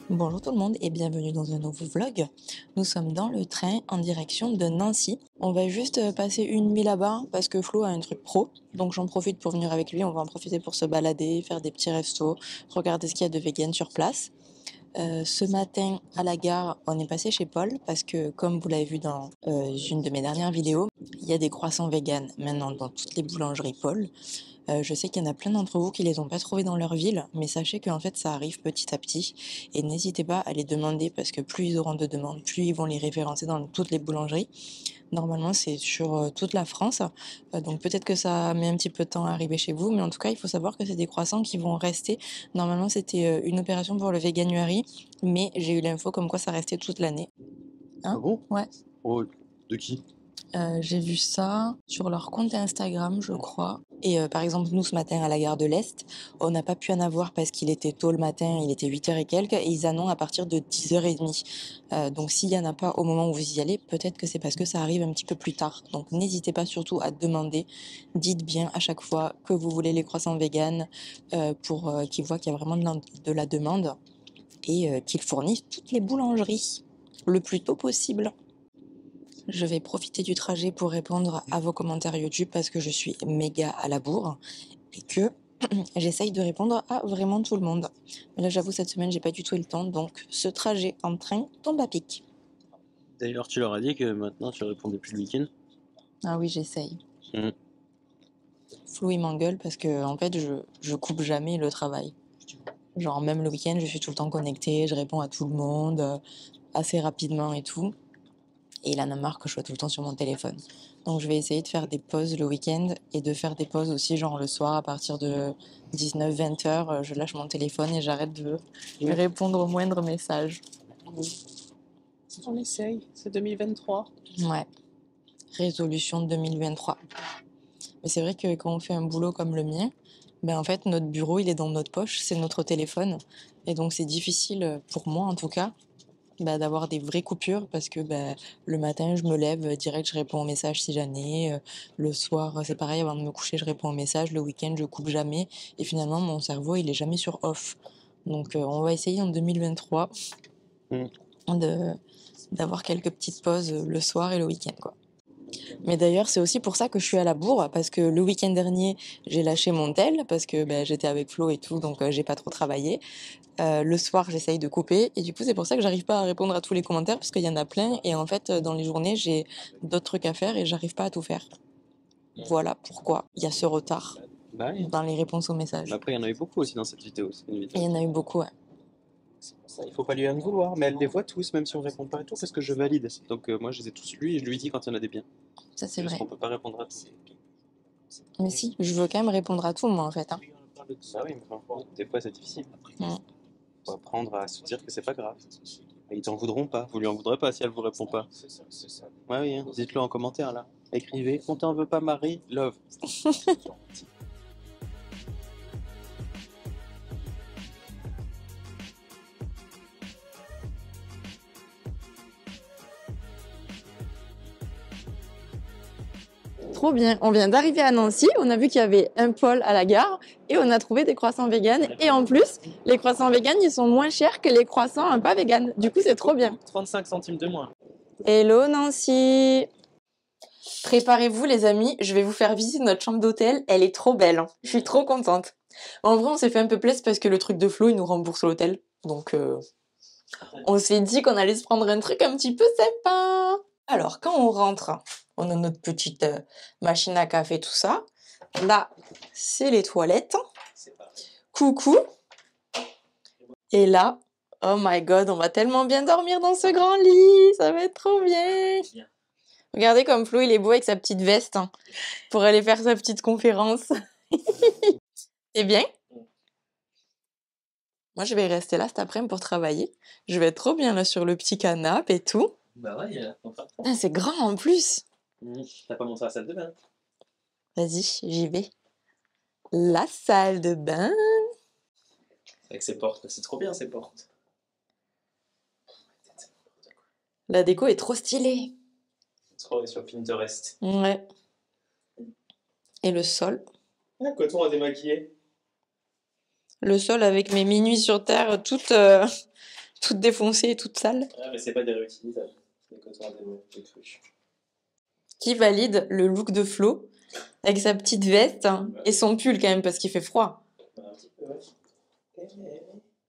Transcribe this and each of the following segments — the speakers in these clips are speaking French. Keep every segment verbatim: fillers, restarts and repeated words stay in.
Bonjour tout le monde et bienvenue dans un nouveau vlog. Nous sommes dans le train en direction de Nancy. On va juste euh, passer une nuit là-bas parce que Flo a un truc pro. Donc j'en profite pour venir avec lui. On va en profiter pour se balader, faire des petits restos, regarder ce qu'il y a de vegan sur place. Euh, ce matin à la gare, on est passé chez Paul parce que comme vous l'avez vu dans euh, une de mes dernières vidéos, il y a des croissants vegan maintenant dans toutes les boulangeries Paul. Euh, je sais qu'il y en a plein d'entre vous qui les ont pas trouvés dans leur ville, mais sachez qu'en fait ça arrive petit à petit et n'hésitez pas à les demander parce que plus ils auront de demandes, plus ils vont les référencer dans toutes les boulangeries. Normalement c'est sur euh, toute la France, euh, donc peut-être que ça met un petit peu de temps à arriver chez vous, mais en tout cas il faut savoir que c'est des croissants qui vont rester. Normalement c'était euh, une opération pour le Veganuary, mais j'ai eu l'info comme quoi ça restait toute l'année. Hein? Ah bon? Ouais. Oh, de qui? Euh, j'ai vu ça sur leur compte Instagram, je crois. Et euh, par exemple, nous, ce matin, à la gare de l'Est, on n'a pas pu en avoir parce qu'il était tôt le matin, il était huit heures et quelques, et ils annoncent à partir de dix heures trente. Euh, donc s'il n'y en a pas au moment où vous y allez, peut-être que c'est parce que ça arrive un petit peu plus tard. Donc n'hésitez pas surtout à demander. Dites bien à chaque fois que vous voulez les croissants véganes euh, pour euh, qu'ils voient qu'il y a vraiment de la, de la demande et euh, qu'ils fournissent toutes les boulangeries le plus tôt possible. Je vais profiter du trajet pour répondre à vos commentaires YouTube parce que je suis méga à la bourre et que j'essaye de répondre à vraiment tout le monde. Mais là, j'avoue, cette semaine, j'ai pas du tout eu le temps, donc ce trajet en train tombe à pic. D'ailleurs, tu leur as dit que maintenant tu répondais plus le week-end? Ah oui, j'essaye. Mmh. Flo, il m'engueule parce que, en fait, je, je coupe jamais le travail. Genre, même le week-end, je suis tout le temps connectée, je réponds à tout le monde euh, assez rapidement et tout. Et il en a marre que je sois tout le temps sur mon téléphone. Donc je vais essayer de faire des pauses le week-end et de faire des pauses aussi genre le soir à partir de dix-neuf vingt heures. Je lâche mon téléphone et j'arrête de lui répondre au moindre message. On essaye, c'est deux mille vingt-trois. Ouais, résolution deux mille vingt-trois. Mais c'est vrai que quand on fait un boulot comme le mien, ben en fait notre bureau il est dans notre poche, c'est notre téléphone. Et donc c'est difficile pour moi en tout cas bah, d'avoir des vraies coupures parce que bah, le matin, je me lève, euh, direct, je réponds aux messages si j'en ai. Euh, le soir, c'est pareil, avant de me coucher, je réponds aux messages. Le week-end, je coupe jamais. Et finalement, mon cerveau, il est jamais sur off. Donc, euh, on va essayer en deux mille vingt-trois Mmh. de, d'avoir quelques petites pauses euh, le soir et le week-end, quoi. Mais d'ailleurs, c'est aussi pour ça que je suis à la bourre, parce que le week-end dernier, j'ai lâché mon tel, parce que bah, j'étais avec Flo et tout, donc euh, j'ai pas trop travaillé. Euh, le soir, j'essaye de couper, et du coup, c'est pour ça que j'arrive pas à répondre à tous les commentaires, parce qu'il y en a plein, et en fait, euh, dans les journées, j'ai d'autres trucs à faire, et j'arrive pas à tout faire. Voilà pourquoi il y a ce retard Bah oui. dans les réponses aux messages. Mais après, il y en a eu beaucoup aussi dans cette vidéo. C'est une Et vidéo. il y en a eu beaucoup, ouais. C'est pour ça, il faut pas lui en vouloir, mais elle les voit tous, même si on répond pas à tout, parce que je valide. Donc euh, moi, je les ai tous lus et je lui dis quand il y en a des biens. Ça, c'est Parce vrai. qu'on peut pas répondre à tout. Mais si, je veux quand même répondre à tout, moi, en fait. Hein. Bah oui, mais enfin, des fois c'est difficile. Mm. Faut apprendre à se dire que c'est pas grave. Et ils t'en voudront pas. Vous lui en voudrez pas si elle vous répond pas. Ouais, oui, hein. Dites-le en commentaire là. Écrivez. On t'en veut pas, Marie. Love. Trop bien. On vient d'arriver à Nancy. On a vu qu'il y avait un pôle à la gare et on a trouvé des croissants véganes. Et en plus, les croissants véganes, ils sont moins chers que les croissants pas véganes. Du coup, c'est trop bien. trente-cinq centimes de moins. Hello Nancy. Préparez-vous les amis, je vais vous faire visiter notre chambre d'hôtel. Elle est trop belle. Je suis trop contente. En vrai, on s'est fait un peu plaisir parce que le truc de Flo, il nous rembourse l'hôtel. Donc, euh, on s'est dit qu'on allait se prendre un truc un petit peu sympa. Alors, quand on rentre, on a notre petite euh, machine à café, tout ça. Là, c'est les toilettes. Coucou. Et là, oh my god, on va tellement bien dormir dans ce grand lit. Ça va être trop bien. Regardez comme Flo, il est beau avec sa petite veste hein, pour aller faire sa petite conférence. C'est bien. Moi, je vais rester là cet après-midi pour travailler. Je vais être trop bien là sur le petit canapé et tout. Bah ouais, il y a enfin. Ah, c'est grand en plus. Mmh. T'as pas montré la salle de bain? Vas-y, j'y vais. La salle de bain. Avec ses portes, c'est trop bien ces portes. La déco est trop stylée. Trop sur Pinterest. Ouais. Et le sol. Ah, coton à démaquiller. Le sol avec mes minuits sur terre, toutes, euh, toute défoncée et toute sale. Ouais, mais c'est pas des réutilisables. C'est des cotons à des, des trucs. Qui valide le look de Flo avec sa petite veste hein, et son pull quand même parce qu'il fait froid. Un petit peu, ouais.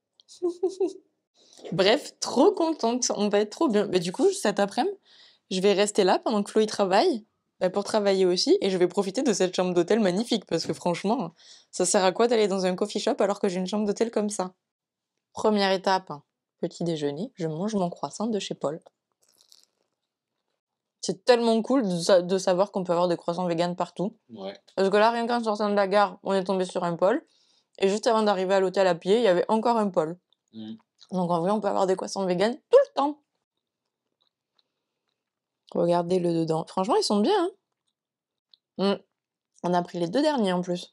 Bref, trop contente, on va être trop bien. Bah, du coup, cet après-midi, je vais rester là pendant que Flo y travaille, bah, pour travailler aussi, et je vais profiter de cette chambre d'hôtel magnifique, parce que franchement, ça sert à quoi d'aller dans un coffee shop alors que j'ai une chambre d'hôtel comme ça? Première étape, petit déjeuner, je mange mon croissant de chez Paul. C'est tellement cool de, sa- de savoir qu'on peut avoir des croissants vegan partout. Ouais. Parce que là, rien qu'en sortant de la gare, on est tombé sur un Paul, et juste avant d'arriver à l'hôtel à pied, il y avait encore un Paul. Mm. Donc en vrai, on peut avoir des croissants vegan tout le temps. Regardez le dedans. Franchement, ils sont bien. Hein. Mm. On a pris les deux derniers en plus.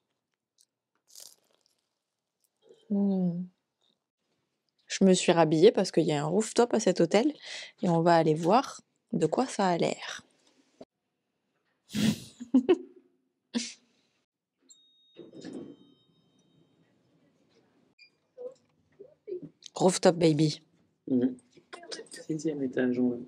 Mm. Je me suis rhabillée parce qu'il y a un rooftop à cet hôtel et on va aller voir de quoi ça a l'air. Rooftop baby. Mmh. Sixième étage, ouais.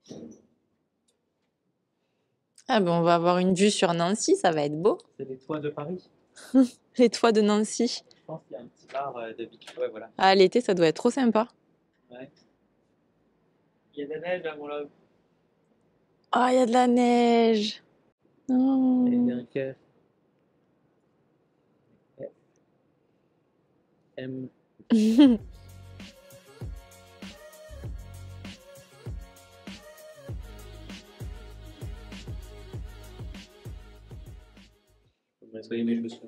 Ah ben on va avoir une vue sur Nancy, ça va être beau. C'est les toits de Paris. Les toits de Nancy. Je pense qu'il y a un petit bar euh, de Big. Ouais, voilà. Ah l'été ça doit être trop sympa. Ouais. Il y a de la neige là, mon love. Ah il y a de la neige. Oh. Et il y a un cœur. M. Soyez mes cheveux.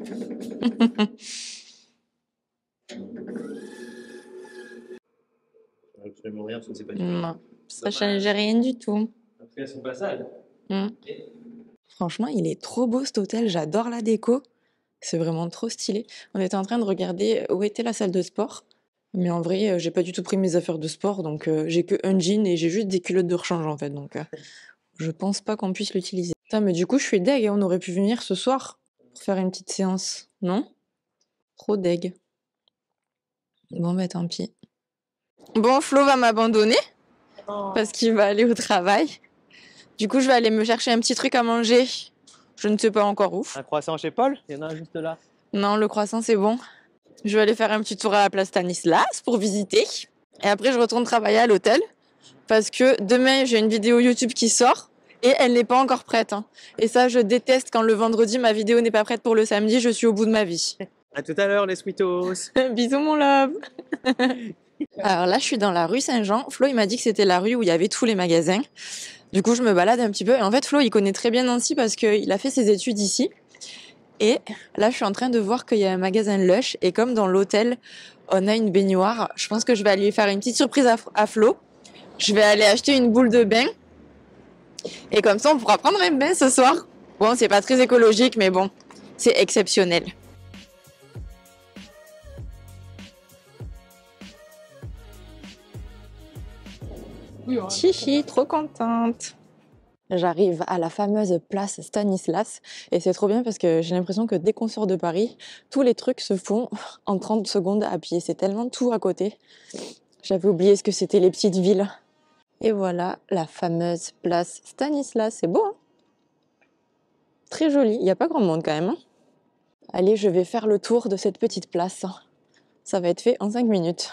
Absolument rien parce que c'est pas du tout. Non, ça change rien du tout. Après, elles sont pas sales. Mm. Franchement, il est trop beau cet hôtel, j'adore la déco. C'est vraiment trop stylé. On était en train de regarder où était la salle de sport. Mais en vrai, euh, j'ai pas du tout pris mes affaires de sport, donc euh, j'ai que un jean et j'ai juste des culottes de rechange en fait. Donc euh, je pense pas qu'on puisse l'utiliser. Putain, mais du coup, je suis deg, hein, on aurait pu venir ce soir pour faire une petite séance, non? Trop deg. Bon, bah tant pis. Bon, Flo va m'abandonner parce qu'il va aller au travail. Du coup, je vais aller me chercher un petit truc à manger. Je ne sais pas encore où. Un croissant chez Paul? Il y en a un juste là. Non, le croissant, c'est bon. Je vais aller faire un petit tour à la place Stanislas pour visiter. Et après, je retourne travailler à l'hôtel. Parce que demain, j'ai une vidéo YouTube qui sort. Et elle n'est pas encore prête. Hein. Et ça, je déteste quand le vendredi, ma vidéo n'est pas prête pour le samedi. Je suis au bout de ma vie. À tout à l'heure, les sweetos. Bisous, mon love. Alors là, je suis dans la rue Saint-Jean. Flo, il m'a dit que c'était la rue où il y avait tous les magasins. Du coup, je me balade un petit peu. Et en fait, Flo, il connaît très bien Nancy parce qu'il a fait ses études ici. Et là, je suis en train de voir qu'il y a un magasin Lush. Et comme dans l'hôtel, on a une baignoire, je pense que je vais aller faire une petite surprise à, à Flo. Je vais aller acheter une boule de bain. Et comme ça, on pourra prendre un bain ce soir. Bon, c'est pas très écologique, mais bon, c'est exceptionnel. Chichi, trop contente. J'arrive à la fameuse place Stanislas et c'est trop bien parce que j'ai l'impression que dès qu'on sort de Paris, tous les trucs se font en trente secondes à pied. C'est tellement tout à côté. J'avais oublié ce que c'était les petites villes. Et voilà la fameuse place Stanislas. C'est beau, hein? Très joli. Il n'y a pas grand monde quand même. Hein? Allez, je vais faire le tour de cette petite place. Ça va être fait en cinq minutes.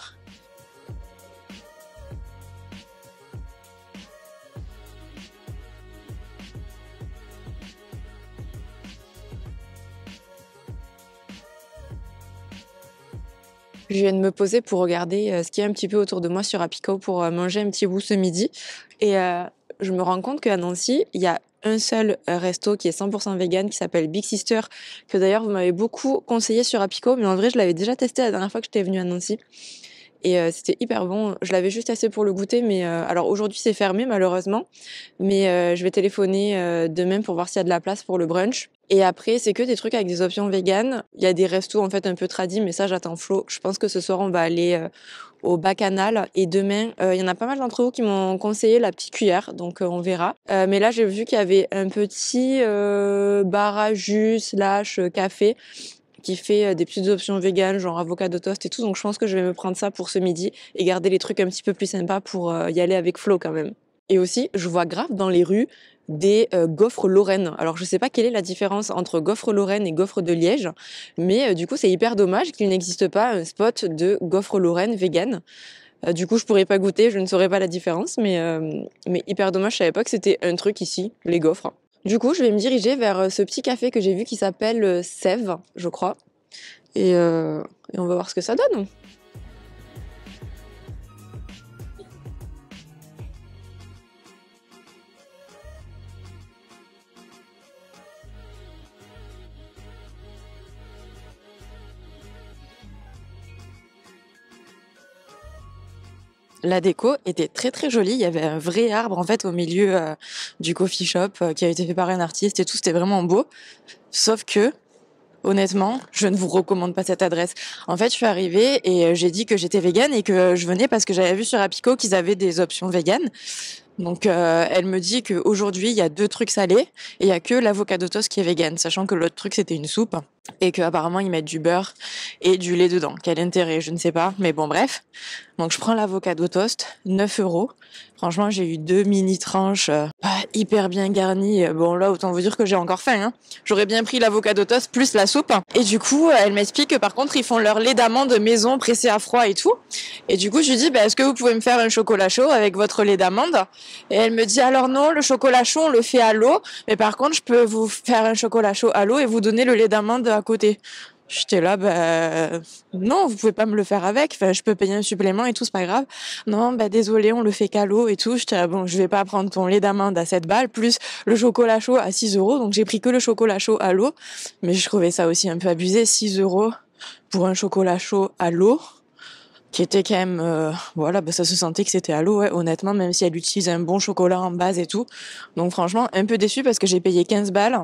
Je viens de me poser pour regarder euh, ce qu'il y a un petit peu autour de moi sur Apico pour euh, manger un petit bout ce midi. Et euh, je me rends compte qu'à Nancy, il y a un seul euh, resto qui est cent pour cent vegan qui s'appelle Big Sister, que d'ailleurs vous m'avez beaucoup conseillé sur Apico, mais en vrai je l'avais déjà testé la dernière fois que j'étais venue à Nancy. Et euh, c'était hyper bon. Je l'avais juste assez pour le goûter, mais euh, alors aujourd'hui c'est fermé malheureusement. Mais euh, je vais téléphoner euh, demain pour voir s'il y a de la place pour le brunch. Et après, c'est que des trucs avec des options véganes. Il y a des restos en fait un peu tradis, mais ça j'attends Flo. Je pense que ce soir on va aller euh, au Bacchanal et demain, euh, il y en a pas mal d'entre vous qui m'ont conseillé la petite cuillère, donc euh, on verra. Euh, mais là j'ai vu qu'il y avait un petit euh, bar à jus slash café qui fait euh, des petites options véganes, genre avocado toast et tout. Donc je pense que je vais me prendre ça pour ce midi et garder les trucs un petit peu plus sympas pour euh, y aller avec Flo quand même. Et aussi, je vois grave dans les rues des euh, gaufres Lorraine. Alors je sais pas quelle est la différence entre gaufres Lorraine et gaufres de Liège, mais euh, du coup c'est hyper dommage qu'il n'existe pas un spot de gaufres Lorraine vegan. Euh, du coup je pourrais pas goûter, je ne saurais pas la différence, mais, euh, mais hyper dommage, je savais pas que c'était un truc ici, les gaufres. Du coup je vais me diriger vers ce petit café que j'ai vu qui s'appelle euh, Sève, je crois, et, euh, et on va voir ce que ça donne. La déco était très très jolie, il y avait un vrai arbre en fait au milieu euh, du coffee shop euh, qui a été fait par un artiste et tout, c'était vraiment beau. Sauf que, honnêtement, je ne vous recommande pas cette adresse. En fait, je suis arrivée et euh, j'ai dit que j'étais végane et que je venais parce que j'avais vu sur Apico qu'ils avaient des options véganes. Donc euh, elle me dit qu'aujourd'hui il y a deux trucs salés et il y a que l'avocado toast qui est vegan, sachant que l'autre truc c'était une soupe et qu'apparemment ils mettent du beurre et du lait dedans. Quel intérêt, je ne sais pas, mais bon bref. Donc je prends l'avocado toast, neuf euros. Franchement j'ai eu deux mini tranches euh, pas hyper bien garnies. Bon là autant vous dire que j'ai encore faim. Hein. J'aurais bien pris l'avocado toast plus la soupe. Et du coup elle m'explique que par contre ils font leur lait d'amande maison pressé à froid et tout. Et du coup je lui dis bah, est-ce que vous pouvez me faire un chocolat chaud avec votre lait d'amande? Et elle me dit alors non, le chocolat chaud on le fait à l'eau, mais par contre je peux vous faire un chocolat chaud à l'eau et vous donner le lait d'amande à côté. J'étais là, bah non, vous pouvez pas me le faire avec, enfin je peux payer un supplément et tout, c'est pas grave. Non, bah désolé, on le fait qu'à l'eau et tout. J'étais là, bon, je vais pas prendre ton lait d'amande à sept balles, plus le chocolat chaud à six euros, donc j'ai pris que le chocolat chaud à l'eau, mais je trouvais ça aussi un peu abusé, six euros pour un chocolat chaud à l'eau. Qui était quand même, euh, voilà, bah ça se sentait que c'était à l'eau, ouais, honnêtement, même si elle utilise un bon chocolat en base et tout. Donc franchement, un peu déçue parce que j'ai payé quinze balles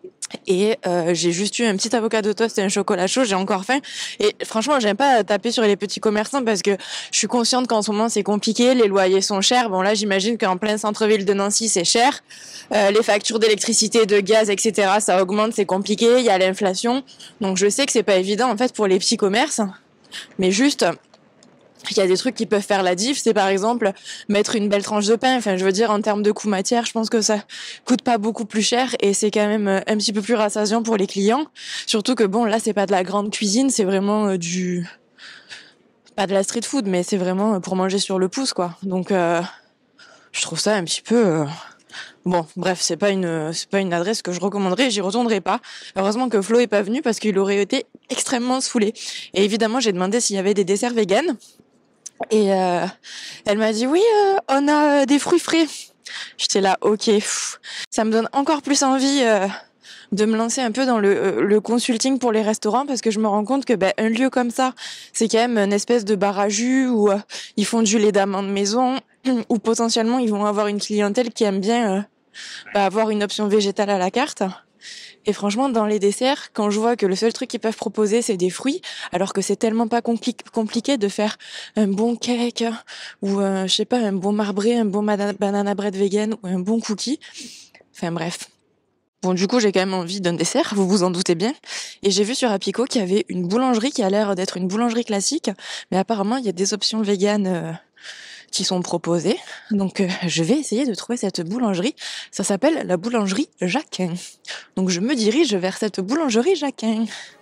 et euh, j'ai juste eu un petit avocado toast et un chocolat chaud, j'ai encore faim. Et franchement, j'aime pas taper sur les petits commerçants parce que je suis consciente qu'en ce moment c'est compliqué, les loyers sont chers. Bon là, j'imagine qu'en plein centre-ville de Nancy, c'est cher. Euh, les factures d'électricité, de gaz, et cetera, ça augmente, c'est compliqué, il y a l'inflation. Donc je sais que c'est pas évident en fait pour les petits commerces, mais juste... Il y a des trucs qui peuvent faire la diff, c'est par exemple mettre une belle tranche de pain. Enfin, je veux dire, en termes de coût matière, je pense que ça coûte pas beaucoup plus cher et c'est quand même un petit peu plus rassasiant pour les clients. Surtout que bon, là, c'est pas de la grande cuisine, c'est vraiment euh, du... pas de la street food, mais c'est vraiment pour manger sur le pouce, quoi. Donc, euh, je trouve ça un petit peu... Euh... Bon, bref, c'est pas une, c'est pas une adresse que je recommanderais, j'y retournerai pas. Heureusement que Flo est pas venu parce qu'il aurait été extrêmement saoulé. Et évidemment, j'ai demandé s'il y avait des desserts véganes. Et euh, elle m'a dit oui, euh, on a des fruits frais. J'étais là, ok. Pff, ça me donne encore plus envie euh, de me lancer un peu dans le, euh, le consulting pour les restaurants parce que je me rends compte que ben, un lieu comme ça, c'est quand même une espèce de bar à jus où euh, ils font du lait d'amande maison, où potentiellement ils vont avoir une clientèle qui aime bien euh, bah, avoir une option végétale à la carte. Et franchement, dans les desserts, quand je vois que le seul truc qu'ils peuvent proposer, c'est des fruits, alors que c'est tellement pas compli- compliqué de faire un bon cake ou, euh, je sais pas, un bon marbré, un bon mada- banana bread vegan ou un bon cookie. Enfin bref. Bon, du coup, j'ai quand même envie d'un dessert, vous vous en doutez bien. Et j'ai vu sur Apico qu'il y avait une boulangerie qui a l'air d'être une boulangerie classique, mais apparemment, il y a des options véganes euh, qui sont proposées. Donc, euh, je vais essayer de trouver cette boulangerie. Ça s'appelle la boulangerie Jacquin. Donc, je me dirige vers cette boulangerie Jacquin.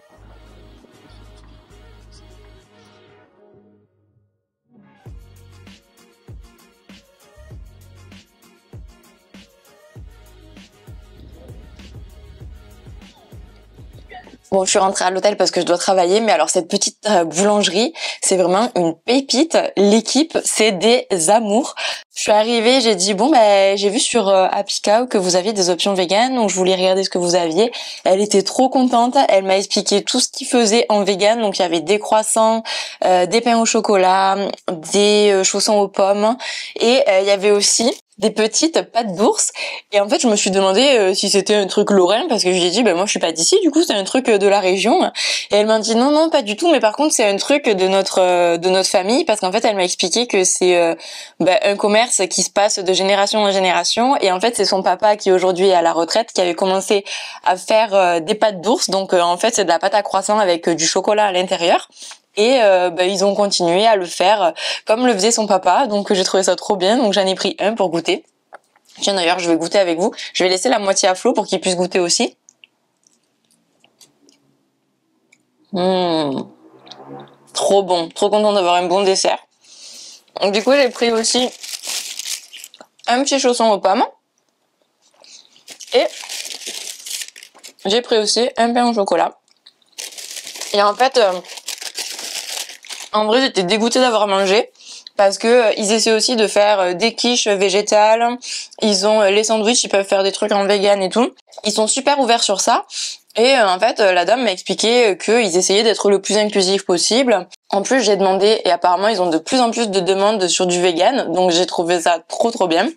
Bon, je suis rentrée à l'hôtel parce que je dois travailler, mais alors cette petite euh, boulangerie, c'est vraiment une pépite. L'équipe, c'est des amours. Je suis arrivée, j'ai dit bon ben j'ai vu sur euh, Happycow que vous aviez des options véganes, donc je voulais regarder ce que vous aviez. Elle était trop contente, elle m'a expliqué tout ce qu'ils faisaient en vegan, donc il y avait des croissants, euh, des pains au chocolat, des euh, chaussons aux pommes, et euh, il y avait aussi des petites pattes d'ours. Et en fait, je me suis demandé euh, si c'était un truc lorrain, parce que je lui ai dit, ben moi je suis pas d'ici, du coup c'est un truc de la région. Et elle m'a dit non, non, pas du tout, mais par contre c'est un truc de notre euh, de notre famille, parce qu'en fait elle m'a expliqué que c'est euh, ben, un commerce qui se passe de génération en génération. Et en fait c'est son papa qui aujourd'hui est à la retraite, qui avait commencé à faire euh, des pâtes d'ours. Donc euh, en fait c'est de la pâte à croissant avec euh, du chocolat à l'intérieur. Et euh, bah, ils ont continué à le faire comme le faisait son papa, donc j'ai trouvé ça trop bien, donc j'en ai pris un pour goûter. Tiens d'ailleurs je vais goûter avec vous, je vais laisser la moitié à Flo pour qu'il puisse goûter aussi. Mmh. Trop bon, trop content d'avoir un bon dessert. Donc du coup j'ai pris aussi un petit chausson aux pommes et j'ai pris aussi un pain au chocolat. Et en fait... Euh, En vrai, j'étais dégoûtée d'avoir mangé parce que euh, ils essaient aussi de faire euh, des quiches végétales. Ils ont euh, les sandwichs, ils peuvent faire des trucs en vegan et tout. Ils sont super ouverts sur ça. Et euh, en fait, euh, la dame m'a expliqué euh, qu'ils essayaient d'être le plus inclusif possible. En plus, j'ai demandé et apparemment, ils ont de plus en plus de demandes sur du vegan. Donc, j'ai trouvé ça trop trop bien.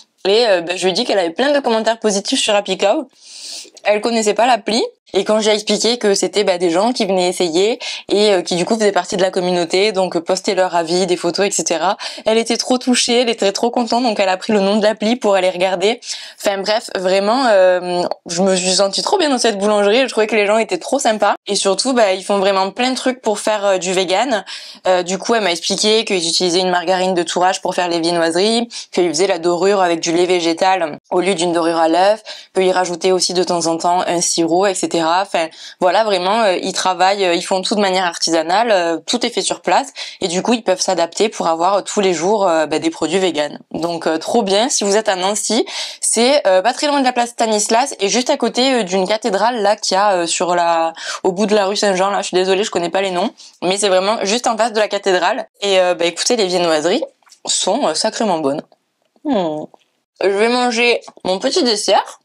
Et euh, bah, je lui ai dit qu'elle avait plein de commentaires positifs sur Happy Cow. Elle connaissait pas l'appli. Et quand j'ai expliqué que c'était bah, des gens qui venaient essayer et euh, qui du coup faisaient partie de la communauté, donc euh, postaient leur avis, des photos, et cetera. Elle était trop touchée, elle était trop contente, donc elle a pris le nom de l'appli pour aller regarder. Enfin bref, vraiment, euh, je me suis sentie trop bien dans cette boulangerie. Je trouvais que les gens étaient trop sympas et surtout, bah, ils font vraiment plein de trucs pour faire euh, du vegan. Euh, du coup, elle m'a expliqué qu'ils utilisaient une margarine de tourage pour faire les viennoiseries, qu'ils faisaient la dorure avec du lait végétal au lieu d'une dorure à l'œuf, qu'ils rajoutaient aussi de temps en temps un sirop, et cetera. Enfin, voilà, vraiment, euh, ils travaillent, euh, ils font tout de manière artisanale, euh, tout est fait sur place, et du coup, ils peuvent s'adapter pour avoir euh, tous les jours euh, bah, des produits véganes. Donc, euh, trop bien. Si vous êtes à Nancy, c'est euh, pas très loin de la place Stanislas et juste à côté euh, d'une cathédrale là qu'il y a euh, sur la, au bout de la rue Saint-Jean. Là, je suis désolée, je connais pas les noms, mais c'est vraiment juste en face de la cathédrale. Et euh, bah écoutez, les viennoiseries sont euh, sacrément bonnes. Hmm. Je vais manger mon petit dessert.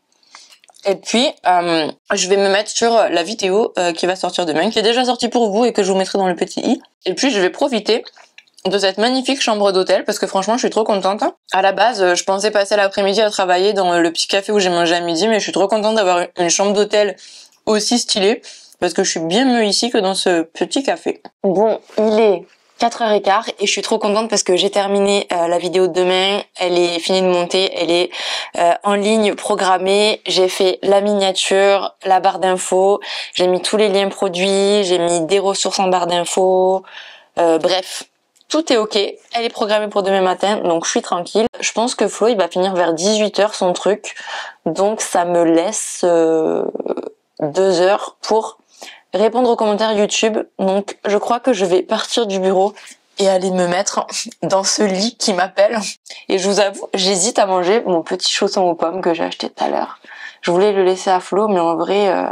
Et puis, euh, je vais me mettre sur la vidéo euh, qui va sortir demain, qui est déjà sortie pour vous et que je vous mettrai dans le petit i. Et puis, je vais profiter de cette magnifique chambre d'hôtel parce que franchement, je suis trop contente. À la base, je pensais passer l'après-midi à travailler dans le petit café où j'ai mangé à midi, mais je suis trop contente d'avoir une chambre d'hôtel aussi stylée parce que je suis bien mieux ici que dans ce petit café. Bon, il est quatre heures quinze et je suis trop contente parce que j'ai terminé euh, la vidéo de demain, elle est finie de monter, elle est euh, en ligne programmée, j'ai fait la miniature, la barre d'infos, j'ai mis tous les liens produits, j'ai mis des ressources en barre d'infos, euh, bref, tout est ok, elle est programmée pour demain matin, donc je suis tranquille. Je pense que Flo il va finir vers dix-huit heures son truc, donc ça me laisse euh, deux heures pour répondre aux commentaires YouTube. Donc je crois que je vais partir du bureau et aller me mettre dans ce lit qui m'appelle. Et je vous avoue, j'hésite à manger mon petit chausson aux pommes que j'ai acheté tout à l'heure. Je voulais le laisser à Flo, mais en vrai, euh,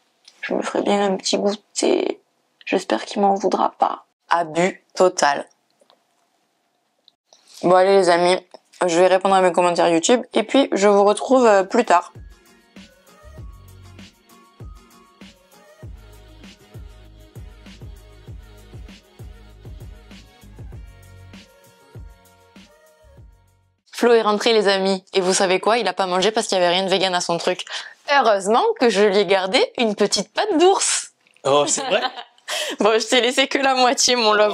je me ferais bien un petit goûter. J'espère qu'il m'en voudra pas. Abus total. Bon allez les amis, je vais répondre à mes commentaires YouTube et puis je vous retrouve plus tard. Flo est rentré les amis, et vous savez quoi, il a pas mangé parce qu'il y avait rien de vegan à son truc. Heureusement que je lui ai gardé une petite patte d'ours. Oh, c'est vrai? Bon, je t'ai laissé que la moitié, mon love.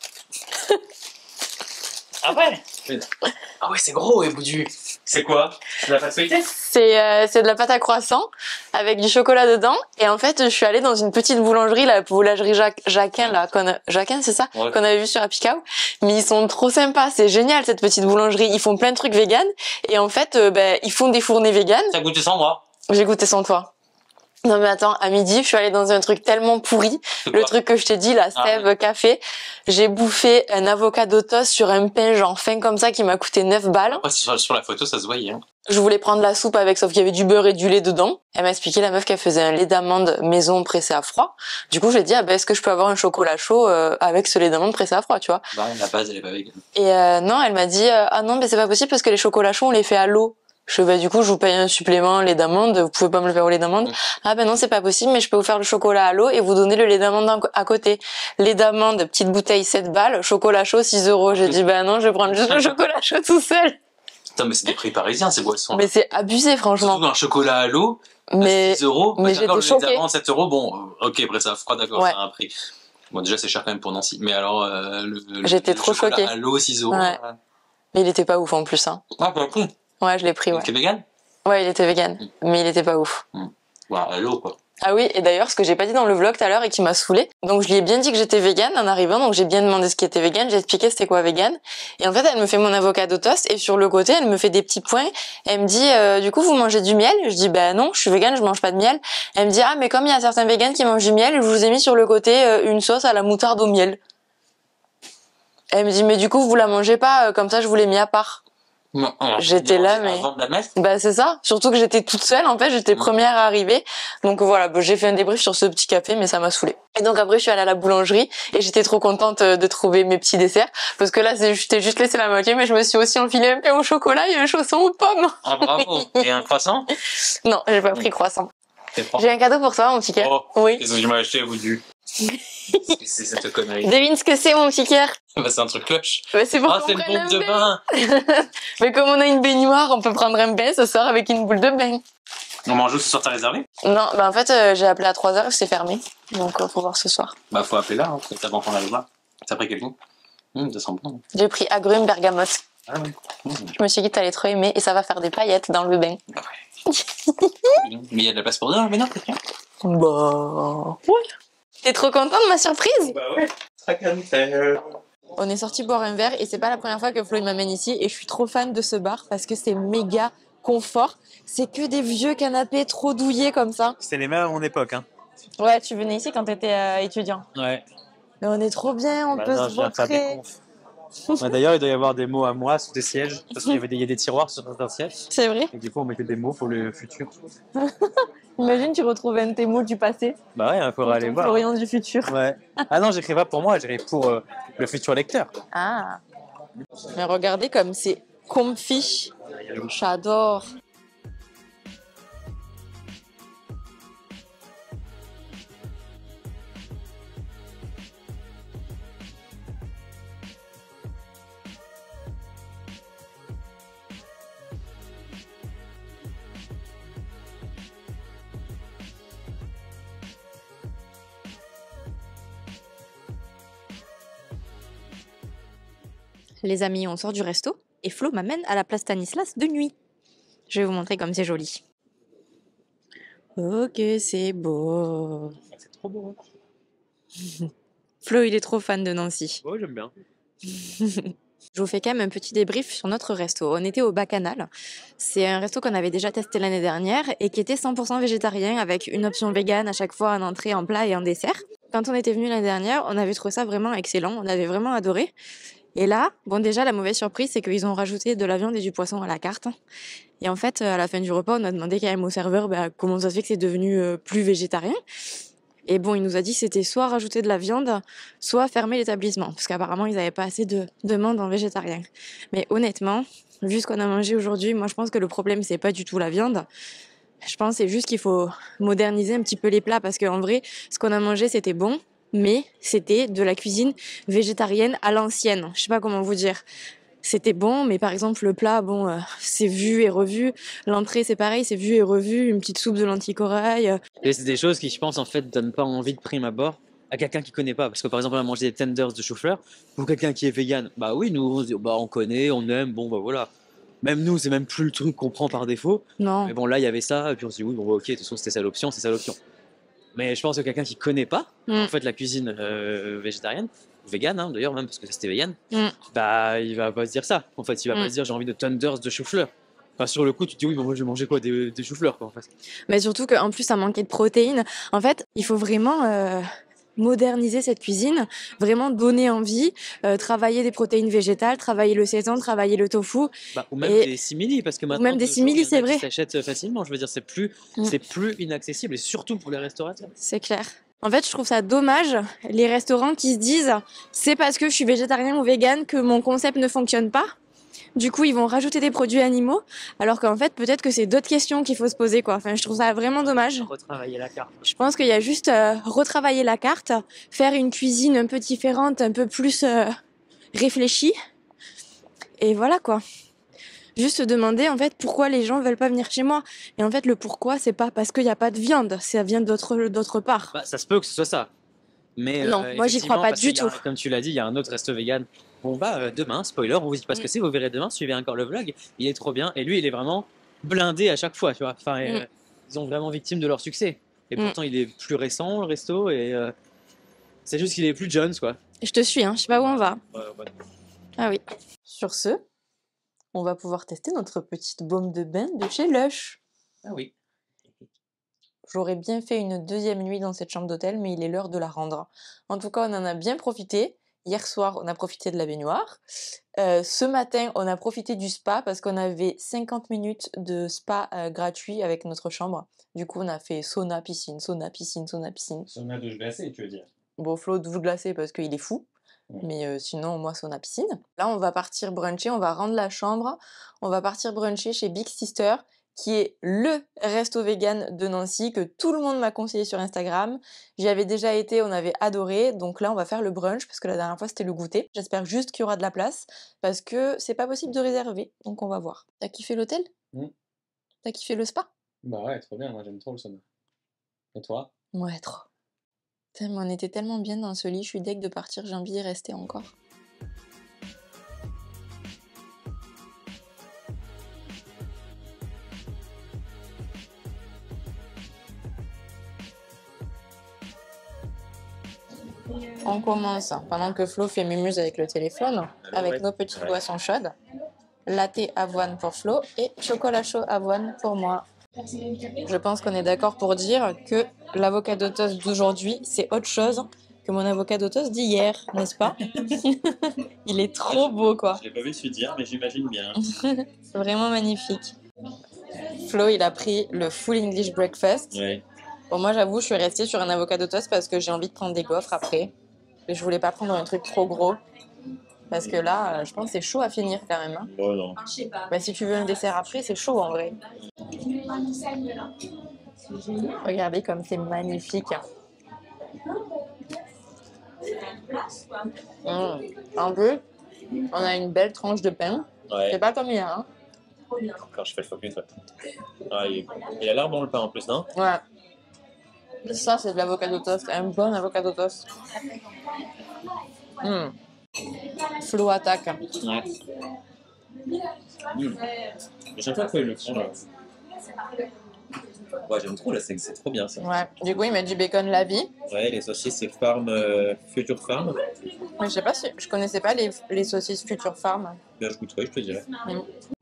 Ah ouais? Ah ouais, c'est gros, et bout du... C'est quoi? C'est de la pâte feuilletée? C'est euh, c'est de la pâte à croissant avec du chocolat dedans. Et en fait, je suis allée dans une petite boulangerie, la boulangerie Jacques, Jacquin, là, qu'on a, Jacquin, c'est ça? Ouais. Qu'on avait vu sur Happy Cow. Mais ils sont trop sympas, c'est génial cette petite boulangerie. Ils font plein de trucs vegan. Et en fait, euh, ben, ils font des fournées vegan. T'as goûté sans moi? J'ai goûté sans toi. Non mais attends, à midi, je suis allée dans un truc tellement pourri, le truc que je t'ai dit, la sève ah, oui. Café. J'ai bouffé un avocado toast sur un pain genre fin comme ça qui m'a coûté neuf balles. Ouais, sur, sur la photo, ça se voyait. Hein. Je voulais prendre la soupe avec, sauf qu'il y avait du beurre et du lait dedans. Elle m'a expliqué, la meuf, qu'elle faisait un lait d'amande maison pressé à froid. Du coup, j'ai dit, ah ben, est-ce que je peux avoir un chocolat chaud euh, avec ce lait d'amande pressé à froid, tu vois? Bah, la base, elle est pas vegan. Et euh, non, elle m'a dit, euh, ah non, mais c'est pas possible parce que les chocolats chauds, on les fait à l'eau. Je bah du coup je vous paye un supplément lait d'amande, vous pouvez pas me le faire au lait d'amande. Mmh. Ah ben non c'est pas possible mais je peux vous faire le chocolat à l'eau et vous donner le lait d'amande à côté. Lait d'amande, petite bouteille sept balles, chocolat chaud six euros. J'ai dit bah non je vais prendre juste le chocolat chaud tout seul. Putain, mais c'est des prix parisiens, ces boissons. Mais c'est abusé, franchement. Surtout un chocolat à l'eau, mais... à six euros. Mais j'étais choquée. choquée. Avant sept euros, bon, euh, ok, après ça froid, d'accord, Ouais. c'est un prix. Bon, déjà, c'est cher quand même pour Nancy. Mais alors, euh, le, le, j'étais le trop chocolat choquée. à l'eau, six euros. Ouais. Euh... Mais il était pas ouf en plus. Hein. Ah, pas cool. Ouais, je l'ai pris, ouais. Il était vegan? Ouais, il était vegan, mmh. mais il était pas ouf. Mmh. Ouais, à l'eau, quoi. Ah oui, et d'ailleurs, ce que j'ai pas dit dans le vlog tout à l'heure et qui m'a saoulée, donc je lui ai bien dit que j'étais végane en arrivant, donc j'ai bien demandé ce qui était végane, j'ai expliqué c'était quoi végane, et en fait, elle me fait mon avocado toast, et sur le côté, elle me fait des petits points, elle me dit, euh, du coup, vous mangez du miel? Je dis, bah non, je suis végane, je mange pas de miel. Elle me dit, ah, mais comme il y a certains véganes qui mangent du miel, je vous ai mis sur le côté euh, une sauce à la moutarde au miel. Elle me dit, mais du coup, vous la mangez pas, euh, comme ça, je vous l'ai mis à part. Non, alors, j'étais là, mais avant de la mettre. Bah c'est ça. Surtout que j'étais toute seule. En fait, j'étais mmh. première à arriver. Donc voilà, bah, j'ai fait un débrief sur ce petit café, mais ça m'a saoulée. Et donc après, je suis allée à la boulangerie et j'étais trop contente de trouver mes petits desserts parce que là, je t'ai juste laissé la moitié, mais je me suis aussi enfilé un pain au chocolat et un chausson aux pommes. Ah bravo. Et un croissant? Non, j'ai pas pris croissant. J'ai un cadeau pour toi, mon petit cœur. Oh, oui. Qu'est-ce que je m'ai acheté au bout c'est cette connerie. Devine ce que c'est, mon petit cœur. Bah, c'est un truc cloche. Bah, c'est pour ah, c'est une boule de bain. Mais comme on a une baignoire, on peut prendre un bain ce soir avec une boule de bain. On mange où ce soir, t'as réservé? Non, bah en fait, euh, j'ai appelé à trois heures et c'est fermé. Donc, euh, faut voir ce soir. Bah, faut appeler là, hein, parce que t'as pas encore aller voir. T'as pris quel goût? Mmh, ça sent bon. J'ai pris agrumes bergamote. Ah ouais. Mmh. Je me suis dit que t'allais trop aimer et ça va faire des paillettes dans le bain. Ah ouais. Mais il y a de la place pour deux, mais non, t'es bien. Bah. Ouais. T'es trop content de ma surprise? Bah ouais, très On est sorti boire un verre et c'est pas la première fois que Flo m'amène ici et je suis trop fan de ce bar parce que c'est méga confort. C'est que des vieux canapés trop douillés comme ça. C'est les mêmes à mon époque, hein. Ouais, tu venais ici quand t'étais euh, étudiant. Ouais. Mais on est trop bien, on bah peut non, se vautrer. Ouais, d'ailleurs, il doit y avoir des mots à moi sous des sièges parce qu'il y avait des, il y a des tiroirs sur certains sièges. C'est vrai. Et du coup, on mettait des mots pour le futur. Imagine, tu retrouves un de tes mots du passé. Bah ouais, il faudra aller voir. Florian du futur. Ouais. Ah non, j'écris pas pour moi, j'écris pour euh, le futur lecteur. Ah. Mais regardez comme c'est comfy. J'adore. Les amis, on sort du resto et Flo m'amène à la place Stanislas de nuit. Je vais vous montrer comme c'est joli. Ok, c'est beau. C'est trop beau. Hein. Flo, il est trop fan de Nancy. Ouais, j'aime bien. Je vous fais quand même un petit débrief sur notre resto. On était au Bacchanal. C'est un resto qu'on avait déjà testé l'année dernière et qui était cent pour cent végétarien avec une option végane à chaque fois en entrée, en plat et en dessert. Quand on était venu l'année dernière, on avait trouvé ça vraiment excellent. On avait vraiment adoré. Et là, bon déjà la mauvaise surprise c'est qu'ils ont rajouté de la viande et du poisson à la carte. Et en fait à la fin du repas on a demandé quand même au serveur bah, comment ça se fait que c'est devenu euh, plus végétarien. Et bon il nous a dit que c'était soit rajouter de la viande, soit fermer l'établissement. Parce qu'apparemment ils n'avaient pas assez de demandes en végétarien. Mais honnêtement, vu ce qu'on a mangé aujourd'hui, moi je pense que le problème c'est pas du tout la viande. Je pense c'est juste qu'il faut moderniser un petit peu les plats parce qu'en vrai ce qu'on a mangé c'était bon. Mais c'était de la cuisine végétarienne à l'ancienne. Je sais pas comment vous dire. C'était bon, mais par exemple le plat, bon, euh, c'est vu et revu. L'entrée, c'est pareil, c'est vu et revu. Une petite soupe de lentilles corail. Euh. Et c'est des choses qui, je pense, en fait, donnent pas envie de prime abord à quelqu'un qui connaît pas. Parce que par exemple, on a mangé des tenders de chou-fleur. Pour quelqu'un qui est vegan, bah oui, nous, on se dit, bah on connaît, on aime, bon, bah voilà. Même nous, c'est même plus le truc qu'on prend par défaut. Non. Mais bon, là, il y avait ça, et puis on s'est dit, oui, bon, bah, ok, de toute façon, c'était ça l'option, c'est ça l'option. Mais je pense que quelqu'un qui connaît pas, mm. en fait, la cuisine euh, végétarienne, végane hein, d'ailleurs, même parce que c'était vegan, mm. bah, il va pas se dire ça. En fait, il va mm. pas se dire j'ai envie de tenders de chou-fleur. Enfin, sur le coup, tu te dis oui, bon, moi je vais manger quoi, des, des chou-fleurs, quoi, en fait. Mais surtout qu'en plus, ça manquait de protéines. En fait, il faut vraiment euh, moderniser cette cuisine, vraiment donner envie, euh, travailler des protéines végétales, travailler le seitan, travailler le tofu. Bah, ou même et... des simili, parce que maintenant, même des simili, c'est vrai. S'achètent facilement, je veux dire, c'est plus, mm. c'est plus inaccessible, et surtout pour les restaurateurs. C'est clair. En fait, je trouve ça dommage, les restaurants qui se disent c'est parce que je suis végétarien ou vegan que mon concept ne fonctionne pas. Du coup, ils vont rajouter des produits animaux, alors qu'en fait, peut-être que c'est d'autres questions qu'il faut se poser, quoi. Enfin, je trouve ça vraiment dommage. Retravailler la carte. Je pense qu'il y a juste euh, retravailler la carte, faire une cuisine un peu différente, un peu plus euh, réfléchie. Et voilà, quoi. juste se demander en fait pourquoi les gens veulent pas venir chez moi. Et en fait, le pourquoi, c'est pas parce qu'il n'y a pas de viande, ça vient d'autre d'autre part. Bah, ça se peut que ce soit ça. Mais non, euh, moi j'y crois pas du tout. Comme tu l'as dit, il y a un autre resto vegan. On va euh, demain, spoiler, on vous dit pas ce que Mm. c'est, vous verrez demain, suivez encore le vlog. Il est trop bien et lui, il est vraiment blindé à chaque fois, tu vois. Enfin, euh, Mm. ils sont vraiment victimes de leur succès. Et Mm. pourtant, il est plus récent, le resto, et euh, c'est juste qu'il est plus Jones, quoi. Je te suis, hein, je sais pas où on va. Ouais, ouais. Ah oui. Sur ce, on va pouvoir tester notre petite baume de bain de chez Lush. Ah oui. J'aurais bien fait une deuxième nuit dans cette chambre d'hôtel, mais il est l'heure de la rendre. En tout cas, on en a bien profité. Hier soir, on a profité de la baignoire. Euh, ce matin, on a profité du spa parce qu'on avait cinquante minutes de spa euh, gratuit avec notre chambre. Du coup, on a fait sauna, piscine, sauna, piscine, sauna, piscine. Sauna douche glacée, tu veux dire? Bon, Flo, douche glacée parce qu'il est fou. Ouais. Mais euh, sinon, moi, sauna, piscine. Là, on va partir bruncher, on va rendre la chambre. On va partir bruncher chez Big Sister, qui est le resto vegan de Nancy, que tout le monde m'a conseillé sur Instagram. J'y avais déjà été, on avait adoré. Donc là, on va faire le brunch, parce que la dernière fois, c'était le goûter. J'espère juste qu'il y aura de la place, parce que c'est pas possible de réserver. Donc on va voir. T'as kiffé l'hôtel? Mm. T'as kiffé le spa? Bah ouais, trop bien, moi j'aime trop le sauna. Et toi? Ouais, trop. Putain, mais on était tellement bien dans ce lit, je suis deg de partir, j'ai envie d'y rester encore. On commence pendant que Flo fait mumuse avec le téléphone, avec ouais. nos petites Ouais. boissons chaudes. Latte avoine pour Flo et chocolat chaud avoine pour moi. Je pense qu'on est d'accord pour dire que l'avocado toast d'aujourd'hui, c'est autre chose que mon avocado toast d'hier, n'est-ce pas? Il est trop beau, quoi. Je l'ai pas vu celui d'hier, mais j'imagine bien. Vraiment magnifique. Flo, il a pris le full English breakfast. Ouais. Bon, moi, j'avoue, je suis restée sur un avocado toast parce que j'ai envie de prendre des gaufres après. Et je voulais pas prendre un truc trop gros. Parce que là, euh, je pense que c'est chaud à finir quand même. Hein. Bon, non. Bah, si tu veux un dessert après, c'est chaud en vrai. Regardez comme c'est magnifique. Mmh. En plus, on a une belle tranche de pain. Ouais. C'est pas comme hier. Hein. Quand je fais le focus, ouais. Ah, il, il a l'air bon le pain en plus, non? Ouais. Ça, c'est de l'avocado toast. Un bon avocado toast. Mmh. Flo attaque. Ouais. Mmh. J'aime pas quoi ils le font là. Ouais, j'aime trop là, c'est c'est trop bien ça. Ouais. Du coup, il met du bacon la vie. Ouais, les saucisses, c'est Farm, euh, Future Farm. Mais je sais pas si je connaissais pas les, les saucisses Future Farm. Bien, je goûterai, je te dirai. Mmh.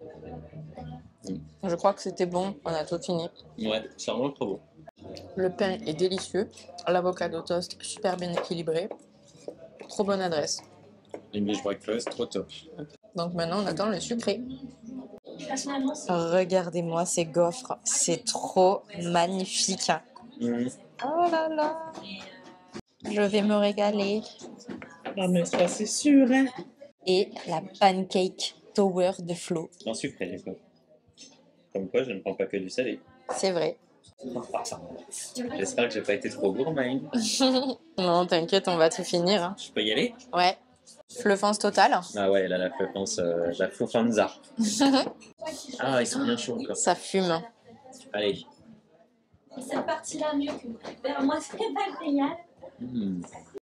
Je crois que c'était bon. On a tout fini. Ouais, c'est vraiment trop bon. Le pain est délicieux. L'avocado toast super bien équilibré. Trop bonne adresse. English breakfast, trop top. Donc maintenant, on attend le sucré. Regardez-moi ces gaufres. C'est trop magnifique. Mmh. Oh là là. Je vais me régaler. Ah, mais ça, c'est sûr, hein. Et la pancake tower de Flo. En sucré, du coup. Comme quoi, je ne prends pas que du salé. C'est vrai. J'espère que j'ai pas été trop gourmand. Non, t'inquiète, on va tout finir. Hein. Je peux y aller? Ouais. Fluffance totale. Ah ouais, là, la fréquence, euh, la foufanza. Ah, ils sont bien chauds encore. Ça fume. Allez. Cette partie-là mieux que vers moi, c'est pas génial. Mmh.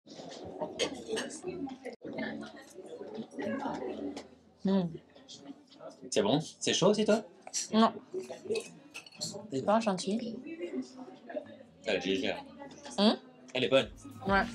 Mmh. C'est bon? C'est chaud aussi, toi? Non. C'est pas gentil. Elle est légère. Hum? Elle est bonne. Ouais.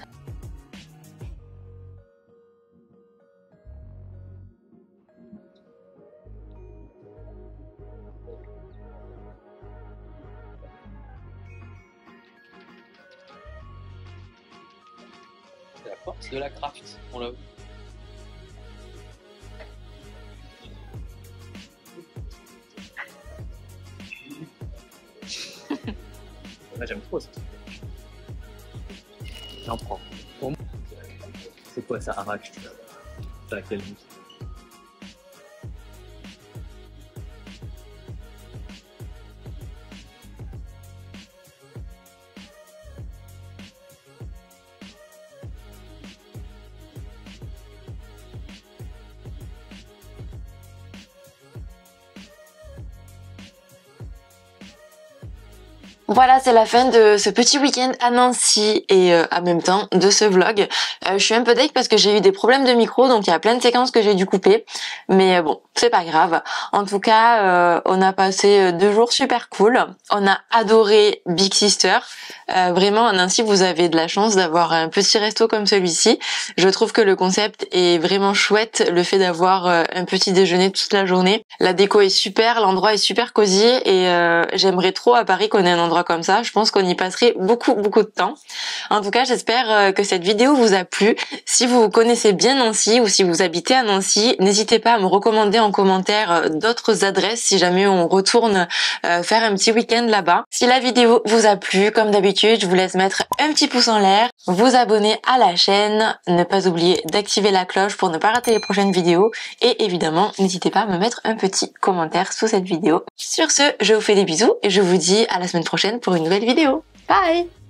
C'est la force de la craft, on l'a vu. Moi, j'aime trop ça. J'en prends. C'est quoi ça, arrache? Ça a quel goût? Voilà, c'est la fin de ce petit week-end à Nancy et euh, en même temps de ce vlog. Euh, je suis un peu deg parce que j'ai eu des problèmes de micro, donc il y a plein de séquences que j'ai dû couper. Mais euh, bon, c'est pas grave. En tout cas, euh, on a passé deux jours super cool. On a adoré Big Sister. Euh, vraiment, à Nancy, vous avez de la chance d'avoir un petit resto comme celui-ci. Je trouve que le concept est vraiment chouette. Le fait d'avoir euh, un petit déjeuner toute la journée. La déco est super, l'endroit est super cosy et euh, j'aimerais trop à Paris qu'on ait un endroit comme ça. Je pense qu'on y passerait beaucoup beaucoup de temps. En tout cas, j'espère que cette vidéo vous a plu. Si vous connaissez bien Nancy ou si vous habitez à Nancy, n'hésitez pas à me recommander en commentaire d'autres adresses si jamais on retourne euh, faire un petit week-end là-bas. Si la vidéo vous a plu, comme d'habitude, je vous laisse mettre un petit pouce en l'air, vous abonner à la chaîne, ne pas oublier d'activer la cloche pour ne pas rater les prochaines vidéos et évidemment, n'hésitez pas à me mettre un petit commentaire sous cette vidéo. Sur ce, je vous fais des bisous et je vous dis à la semaine prochaine pour une nouvelle vidéo. Bye!